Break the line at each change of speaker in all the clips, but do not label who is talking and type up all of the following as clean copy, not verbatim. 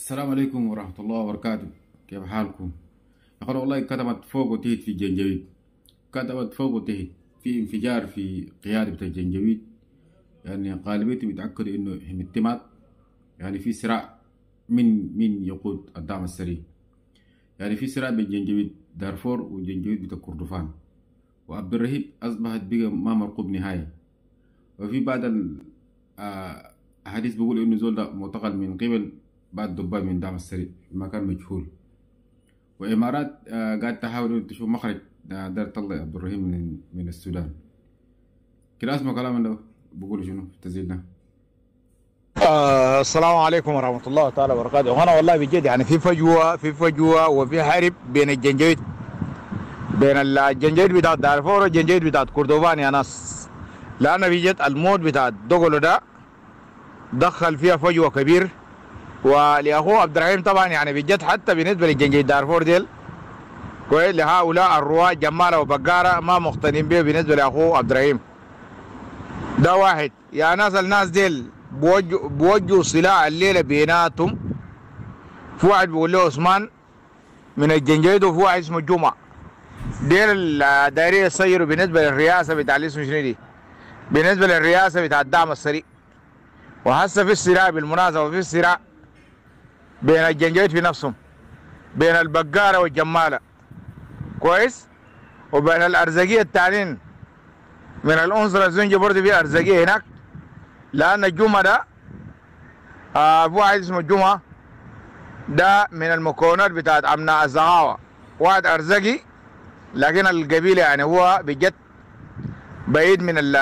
السلام عليكم ورحمة الله وبركاته. كيف حالكم؟ يقول والله كتبت فوق وتهت في الجنجويد، كتبت فوق وتهت في انفجار في قيادة بتاع الجنجويد. يعني غالبيتهم بيتأكدوا إنه هم اهتمام، يعني في صراع من يقود الدعم السريع. يعني في صراع بين جنجويد دارفور والجنجويد بتاع كردفان، وعبد الرهيب أصبحت بقى ما مرقوب نهائي. وفي بعض الأحاديث بيقول إنه زول ده معتقل من قبل بعد دبابة من دعم السريع في مكان مجهول. وإمارات قاعد تحاول إنه تشوف مخرج دار تطلع عبد الرحيم من السودان. كده اسمه كلام ده بقول شنو في التسجيل ده.
السلام عليكم ورحمة الله تعالى وبركاته. وأنا والله بجد يعني في فجوة وفي حرب بين الجنجويد، بين الجنجويد بتاع دارفور والجنجويد بتاع كردوفان يا ناس، لأن بجد الموت بتاع دوغلو ده دخل فيها فجوة كبير. ولأخوه عبد الرحيم طبعا يعني بجد حتى بالنسبة للجنجويد دارفور ديل كويس، لهؤلاء الرواة جمالة وبقارة ما مقتنعين به بالنسبة لأخوه عبد الرحيم. ده واحد يا ناس، الناس ديل بوجهوا سلاح الليلة بيناتهم. في واحد بيقول له عثمان من الجنجويد، وفي واحد اسمه جمعة. ديل الدايرين يصيروا بالنسبة للرئاسة بتاع الاسم شنو دي، بالنسبة للرئاسة بتاع الدعم السريع. وهسه في الصراع بالمناسبة، وفي الصراع بين الجنجويد في نفسهم، بين البقارة والجمالة كويس، وبين الأرزقية التانيين من العنصر الزنجي برضه في أرزقية هناك. لأن الجمعة ده في واحد اسمه جمعة ده من المكونات بتاعت أمناء الزغاوة، واحد أرزقي لكن القبيلة يعني هو بجد بعيد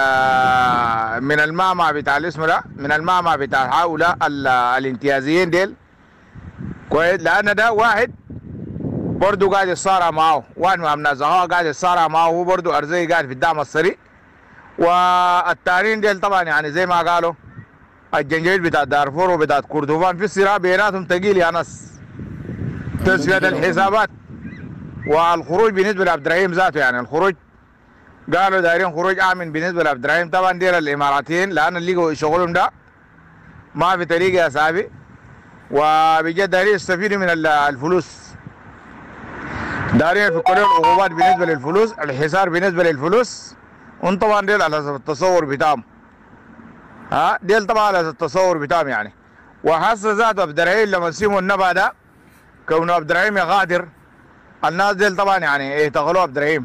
من المعمع بتاع الاسم ده، من المعمع بتاع هؤلاء الامتيازيين ديل كويس. لأن ده واحد برضه قاعد يتصارع معه، واحد من أمناء الزغاوة قاعد يتصارع معه، هو برضه أرزقي قاعد في الدعم السريع. والتانيين ديل طبعا يعني زي ما قالوا الجنجويد بتاع دارفور وبتاع كردوفان في صراع بيناتهم ثقيل يا ناس. تسوية الحسابات والخروج بالنسبة لعبد الرحيم ذاته، يعني الخروج قالوا دايرين خروج آمن بالنسبة لعبد الرحيم طبعا ديل الإماراتيين، لأن اللي لقوا شغلهم ده ما في طريقة يا صاحبي، وبجد دايرين يستفيدوا من الفلوس، دايرين يفكوا لهم العقوبات بالنسبة للفلوس، الحصار بالنسبة للفلوس. وان طبعا ديل على حسب التصور بتاعهم، ديل طبعا على التصور بتاعهم يعني. وحس ذات عبد الرحيم لما سيموا النبأ ده كونه عبد الرحيم يغادر، الناس ديل طبعا يعني اعتقلوا عبد الرحيم.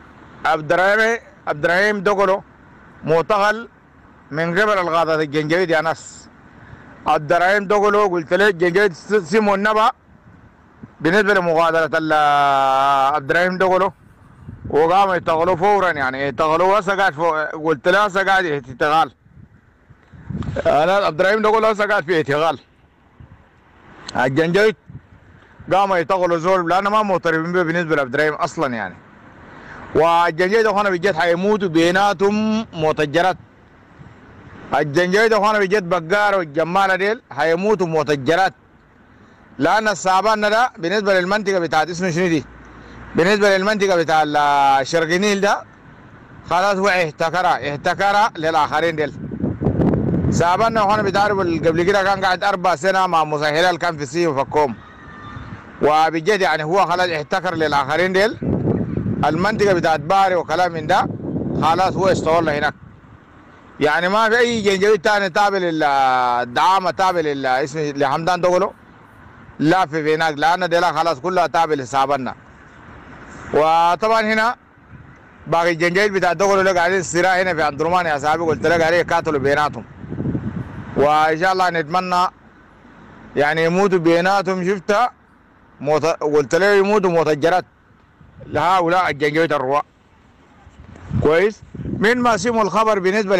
عبد الرحيم دقلوا معتقل من قبل الغاضة الجنجويد يا ناس. عبد الرحيم دقلوا قلت له الجنجويد سيموا النبأ بالنسبة لمغادرة عبد الرحيم دقلوا، وقاموا يتغلوا فورا، يعني يتغلوا هسه قاعد قلت له هسه قاعد اعتقال. انا عبد الرحيم ده قول هسه قاعد في اعتقال. الجنجويد قاموا يتغلوا زول لانه ما معترفين به بالنسبه لعبد الرحيم اصلا يعني. والجنجويد اخوانا بجد حيموتوا بيناتهم متجرات. الجنجويد اخوانا بجد بقار والجماله ديل حيموتوا متجرات، لان الصعبان ده بالنسبه للمنطقه بتاعت اسمه شنو دي، بالنسبه للمنطقه بتاع شرق النيل ده خلاص هو احتكر للاخرين ديل. سابنا وانا بتعرفوا قبل كده كان قاعد 4 سنين مع مسهلال كان في سيو فكوم، وبجد يعني هو خلاص احتكر للاخرين ديل المنطقه بتاعت باري وكلام من ده، خلاص هو استولى هناك. يعني ما في اي جنجويد ثاني تابع للدعامه تابع اسم لحمدان دغلو لا في هناك، لان ديلا خلاص كلها تابع لسابنا. وطبعا هنا باقي الجنجويد بتاع دغلو اللي قاعدين الصراع هنا في اندرومان يا صاحبي، قلت لك عليه كاتلوا بيناتهم، وان شاء الله نتمنى يعني يموتوا بيناتهم. شفتها قلت له يموتوا متجرات لهؤلاء الجنجويد الرواء كويس. من ما سمعوا الخبر بالنسبه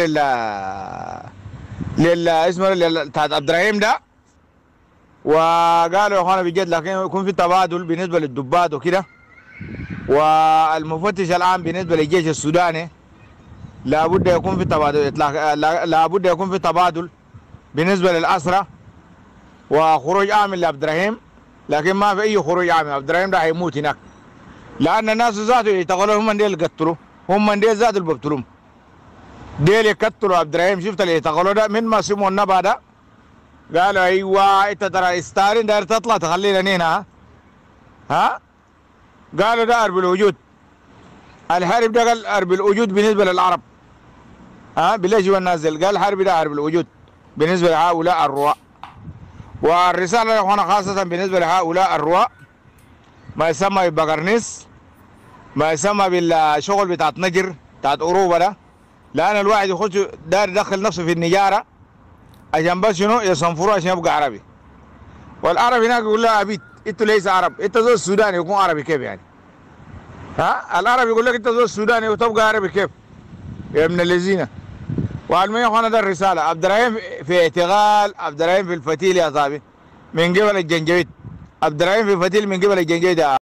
اسمه بتاعت عبد الرحيم ده، وقالوا يا اخوانا بجد لكن يكون في تبادل بالنسبه للدبات وكده. والمفتش الان بالنسبه للجيش السوداني لابد يكون في تبادل لابد يكون في تبادل بالنسبه للاسرى وخروج امن لعبد الرحيم، لكن ما في اي خروج امن. عبد الرحيم ده هيموت هناك، لان الناس ذاته يتغلوا هم ديل يقتلوا، هم ديل ذاته اللي بيقتلوهم، ديل يقتلوا عبد الرحيم. شفت اللي يتغلوا ده من ما سموا النبأ ده قالوا ايوه انت ترى ستالين داير تطلع تخلينا هنا. ها قالوا ده حرب الوجود. الحرب ده قال حرب الوجود بالنسبه للعرب. بليش والنازل قال حرب ده حرب الوجود بالنسبه لهؤلاء الرواء. والرساله يا اخوانا خاصه بالنسبه لهؤلاء الرواء ما يسمى ببقرنس، ما يسمى بالشغل بتاعت نجر بتاعت اوروبا ده، لان الواحد يخش داير يدخل نفسه في النجاره عشان بس شنو يصنفروه عشان يبقى عربي. والعربي هناك يقول له عبيد انتوا ليس عرب، انت زول السوداني يكون عربي كيف يعني؟ العربي يقول لك انت زول السوداني وتبقى عربي كيف؟ يا ابن الذين. والمهم يا اخوانا ده الرساله، عبد الرحيم في اعتقال، عبد الرحيم في الفتيل يا صاحبي من قبل الجنجويد، عبد الرحيم في الفتيل من قبل الجنجويد.